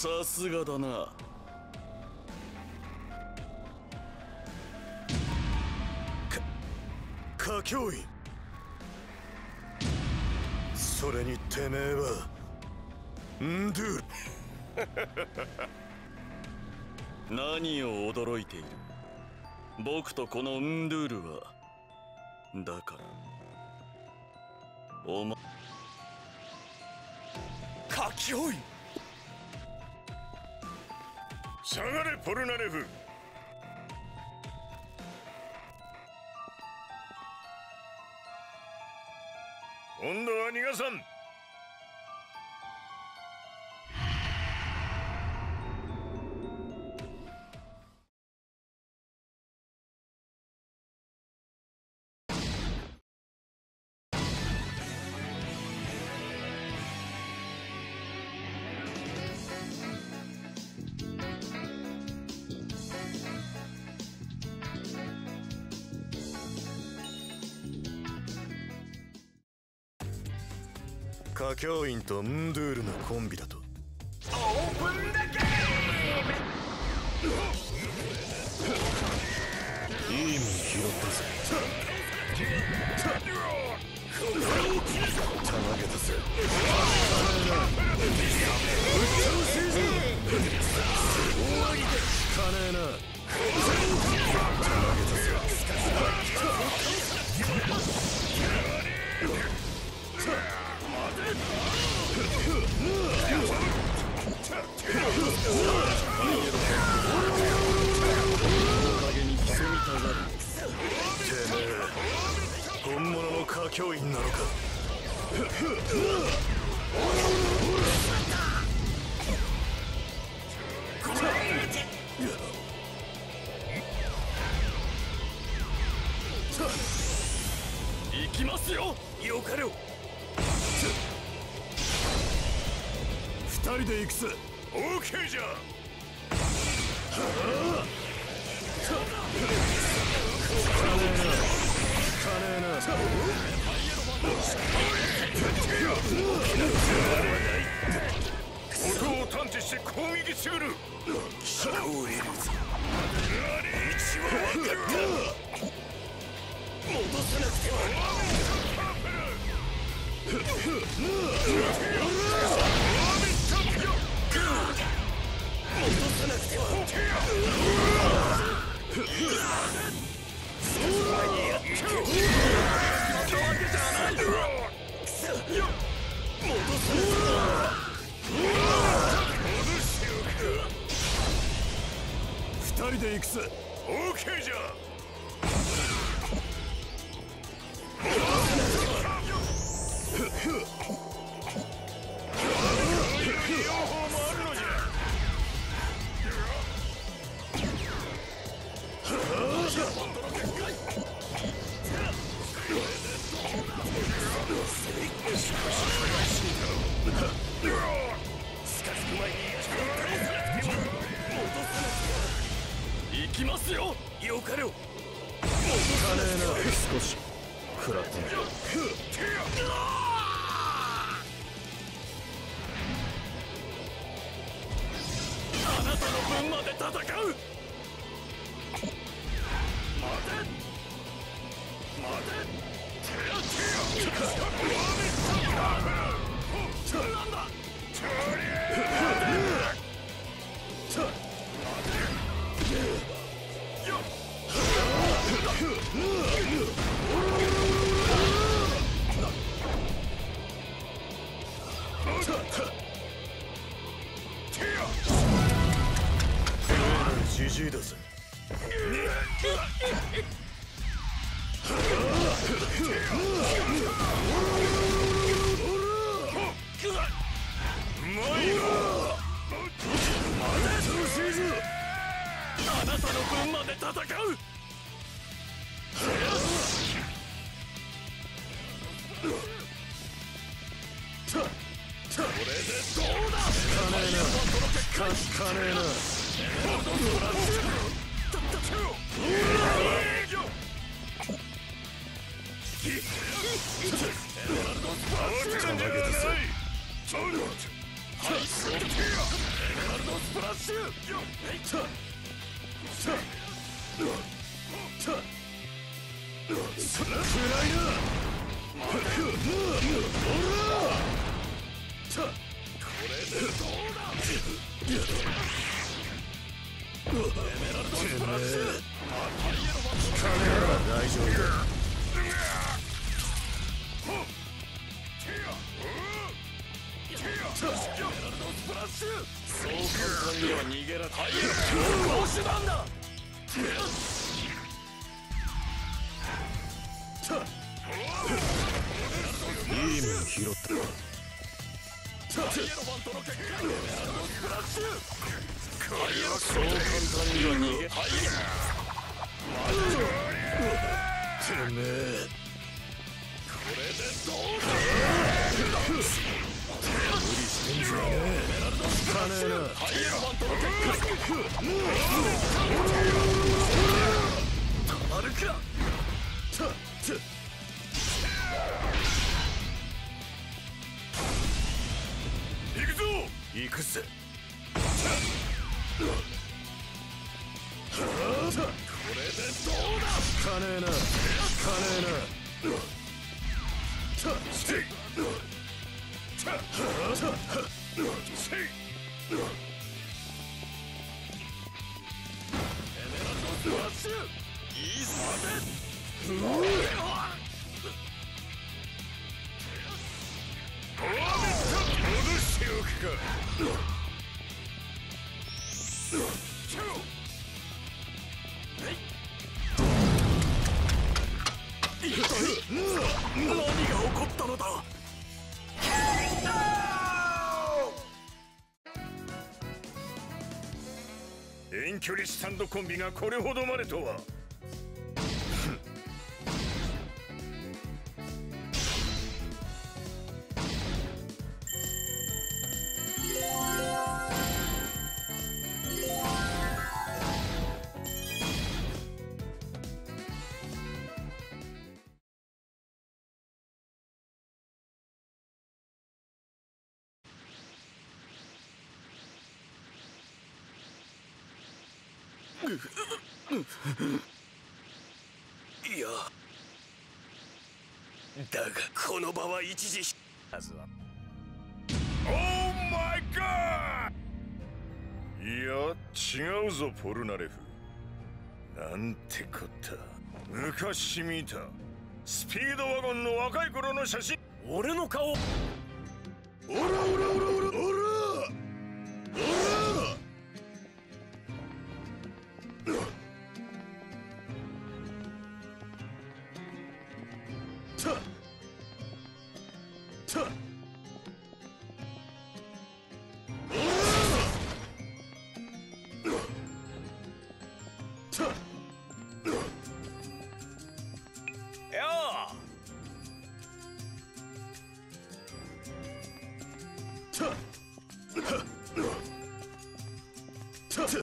さすがだな。 歌教員。それにてめえはンドゥール。 何を驚いている。僕とこのンドゥールはだからお前歌教員。下がれポルナレフ。今度は逃がさん。歌教員とンドゥールのコンビだと。 オープンだゲーム。 いいもん拾ったぜ。たまげたぜ。かねえな。たまげたぜ。本物の歌教員なのか。 行きますよ。よかれよ。 二人で行くぜ。オーケーじゃ。音を探知して攻撃しうる。聞こえるぞ。位置は分かった。戻さなくては。二人で行くぜ。オーケーじゃ。 行きますよ。よかれよ。 少し食らってみる。 あなたの分まで戦う。待て待て。なんだ。 ジジイだぜ。 あなたの分まで戦う。これでどうだ。 かねえな。 エメラルドスパーシュスライダーこれでどうだ。エメラルドスプラッシュ。大丈夫だ。そう簡単には逃げられない。強行手段だ。いいもん拾った。そう簡単には逃げてめえこれでどうだ。無理してんじゃねえ。金なハイエロマンとの結果たまるか。行くぞ。行くぜ。これでどうだ。金な何が起こったのだ。遠距離スタンドコンビがこれほどまでとは。いやだがこの場は一時はずは。オーマイガー。いや違うぞポルナレフ。なんてこった。昔見たスピードワゴンの若い頃の写真。俺の顔。おらおらおらおらおらおら。